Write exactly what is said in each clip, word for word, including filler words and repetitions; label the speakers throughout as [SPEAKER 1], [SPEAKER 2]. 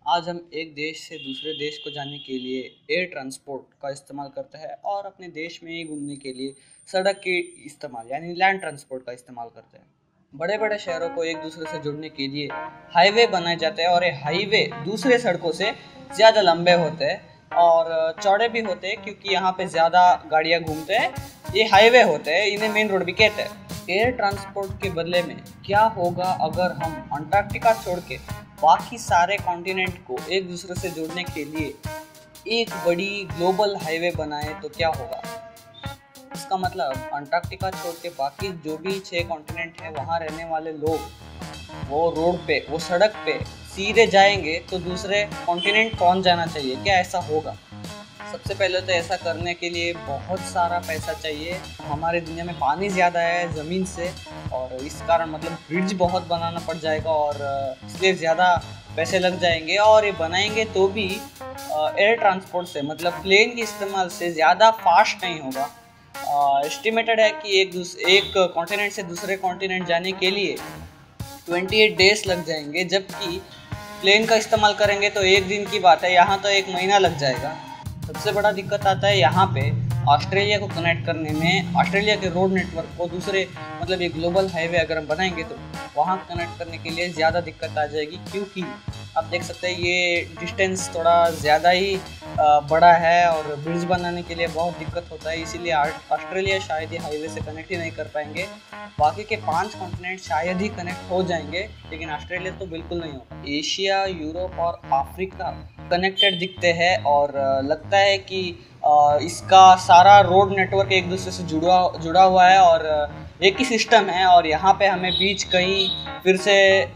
[SPEAKER 1] आज हम एक देश से दूसरे देश को जाने के लिए एयर ट्रांसपोर्ट का इस्तेमाल करते हैं और अपने देश में ही घूमने के लिए सड़क के इस्तेमाल यानी लैंड ट्रांसपोर्ट का इस्तेमाल करते हैं। बड़े बड़े शहरों को एक दूसरे से जुड़ने के लिए हाईवे बनाए जाते हैं और ये हाईवे दूसरे सड़कों से ज़्यादा लंबे होते हैं और चौड़े भी होते हैं क्योंकि यहाँ पे ज़्यादा गाड़ियाँ घूमते हैं। ये हाईवे होते हैं, इन्हें मेन रोड भी कहते हैं। एयर ट्रांसपोर्ट के बदले में क्या होगा अगर हम अंटार्कटिका छोड़ के बाकी सारे कॉन्टिनेंट को एक दूसरे से जोड़ने के लिए एक बड़ी ग्लोबल हाईवे बनाए तो क्या होगा? इसका मतलब अंटार्कटिका छोड़ के बाकी जो भी छह कॉन्टिनेंट है वहाँ रहने वाले लोग वो रोड पे, वो सड़क पे सीधे जाएंगे तो दूसरे कॉन्टिनेंट कौन जाना चाहिए? क्या ऐसा होगा? सबसे पहले तो ऐसा करने के लिए बहुत सारा पैसा चाहिए। हमारे दुनिया में पानी ज़्यादा है ज़मीन से और इस कारण मतलब ब्रिज बहुत बनाना पड़ जाएगा और इसलिए ज़्यादा पैसे लग जाएंगे और ये बनाएंगे तो भी एयर ट्रांसपोर्ट से मतलब प्लेन के इस्तेमाल से ज़्यादा फास्ट नहीं होगा। एस्टिमेटेड है कि एक दूसरे एक कॉन्टिनेंट से दूसरे कॉन्टिनेंट जाने के लिए अट्ठाईस डेज लग जाएंगे, जबकि प्लेन का इस्तेमाल करेंगे तो एक दिन की बात है, यहाँ तो एक महीना लग जाएगा। सबसे बड़ा दिक्कत आता है यहाँ पे ऑस्ट्रेलिया को कनेक्ट करने में। ऑस्ट्रेलिया के रोड नेटवर्क को दूसरे मतलब ये ग्लोबल हाईवे अगर हम बनाएंगे तो वहाँ कनेक्ट करने के लिए ज़्यादा दिक्कत आ जाएगी, क्योंकि आप देख सकते हैं ये डिस्टेंस थोड़ा ज़्यादा ही बड़ा है और ब्रिज बनाने के लिए बहुत दिक्कत होता है। इसीलिए ऑस्ट्रेलिया शायद ही हाईवे से कनेक्ट ही नहीं कर पाएंगे। बाकी के पांच कॉन्टिनेंट शायद ही कनेक्ट हो जाएंगे, लेकिन ऑस्ट्रेलिया तो बिल्कुल नहीं होगा। एशिया, यूरोप और अफ्रीका कनेक्टेड दिखते हैं और लगता है कि इसका सारा रोड नेटवर्क एक दूसरे से जुड़ा जुड़ा हुआ है और एक ही सिस्टम है और यहाँ पे हमें बीच कहीं फिर से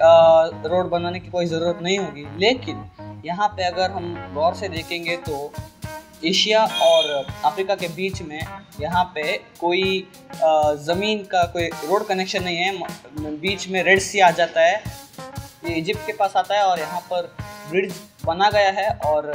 [SPEAKER 1] रोड बनाने की कोई ज़रूरत नहीं होगी। लेकिन यहाँ पे अगर हम गौर से देखेंगे तो एशिया और अफ्रीका के बीच में यहाँ पे कोई ज़मीन का कोई रोड कनेक्शन नहीं है। बीच में रेड सी आ जाता है, ये इजिप्ट के पास आता है और यहाँ पर ब्रिज बना गया है और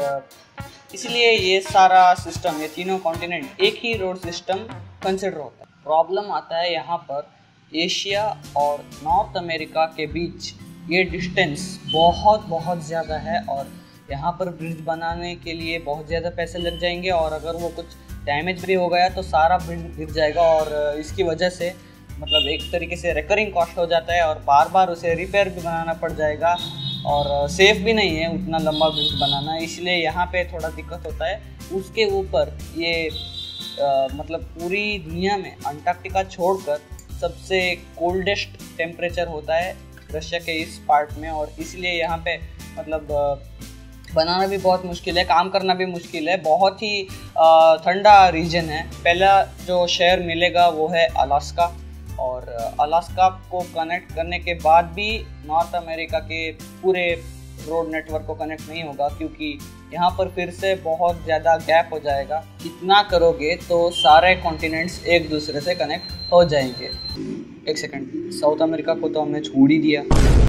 [SPEAKER 1] इसलिए ये सारा सिस्टम, ये तीनों कॉन्टिनेंट एक ही रोड सिस्टम कंसिडर होता है। प्रॉब्लम आता है यहाँ पर एशिया और नॉर्थ अमेरिका के बीच ये डिस्टेंस बहुत बहुत ज़्यादा है और यहाँ पर ब्रिज बनाने के लिए बहुत ज़्यादा पैसे लग जाएंगे और अगर वो कुछ डैमेज भी हो गया तो सारा ब्रिज गिर जाएगा और इसकी वजह से मतलब एक तरीके से रिकरिंग कॉस्ट हो जाता है और बार बार उसे रिपेयर भी बनाना पड़ जाएगा और सेफ़ भी नहीं है उतना लंबा ब्रिज बनाना, इसलिए यहाँ पे थोड़ा दिक्कत होता है। उसके ऊपर ये आ, मतलब पूरी दुनिया में अंटार्कटिका छोड़कर सबसे कोल्डेस्ट टेम्परेचर होता है रशिया के इस पार्ट में और इसलिए यहाँ पे मतलब आ, बनाना भी बहुत मुश्किल है, काम करना भी मुश्किल है। बहुत ही आ, ठंडा रीजन है। पहला जो शहर मिलेगा वो है अलास्का और अलास्का को कनेक्ट करने के बाद भी नॉर्थ अमेरिका के पूरे रोड नेटवर्क को कनेक्ट नहीं होगा, क्योंकि यहाँ पर फिर से बहुत ज़्यादा गैप हो जाएगा। इतना करोगे तो सारे कॉन्टिनेंट्स एक दूसरे से कनेक्ट हो जाएंगे। एक सेकंड, साउथ अमेरिका को तो हमने छोड़ ही दिया।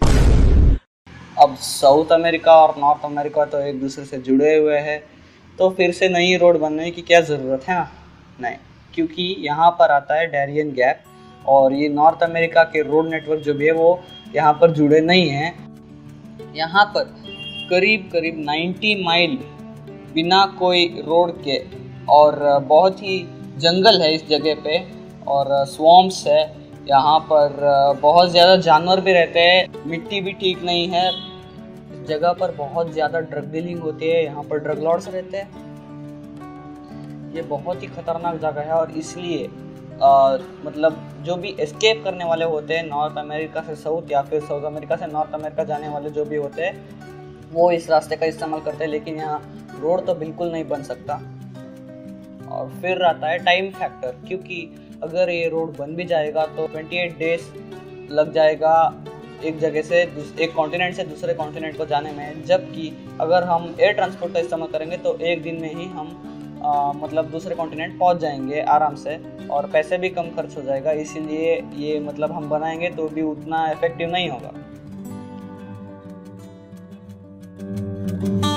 [SPEAKER 1] अब साउथ अमेरिका और नॉर्थ अमेरिका तो एक दूसरे से जुड़े हुए हैं, तो फिर से नई रोड बनने की क्या ज़रूरत है ना? नहीं, क्योंकि यहाँ पर आता है डारियन गैप और ये नॉर्थ अमेरिका के रोड नेटवर्क जो भी है वो यहाँ पर जुड़े नहीं हैं। यहाँ पर करीब करीब नब्बे माइल बिना कोई रोड के और बहुत ही जंगल है इस जगह पे और स्वॉम्प्स है। यहाँ पर बहुत ज़्यादा जानवर भी रहते हैं, मिट्टी भी ठीक नहीं है। इस जगह पर बहुत ज़्यादा ड्रग डीलिंग होती है, यहाँ पर ड्रग लॉर्ड्स रहते हैं। ये बहुत ही खतरनाक जगह है और इसलिए आ, मतलब जो भी एस्केप करने वाले होते हैं नॉर्थ अमेरिका से साउथ या फिर साउथ अमेरिका से नॉर्थ अमेरिका जाने वाले जो भी होते हैं वो इस रास्ते का इस्तेमाल करते हैं, लेकिन यहाँ रोड तो बिल्कुल नहीं बन सकता। और फिर आता है टाइम फैक्टर, क्योंकि अगर ये रोड बन भी जाएगा तो अट्ठाईस डेज लग जाएगा एक जगह से एक कॉन्टिनेंट से दूसरे कॉन्टिनेंट को जाने में, जबकि अगर हम एयर ट्रांसपोर्ट का इस्तेमाल करेंगे तो एक दिन में ही हम आ, मतलब दूसरे कॉन्टिनेंट पहुंच जाएंगे आराम से और पैसे भी कम खर्च हो जाएगा। इसीलिए ये मतलब हम बनाएंगे तो भी उतना इफेक्टिव नहीं होगा।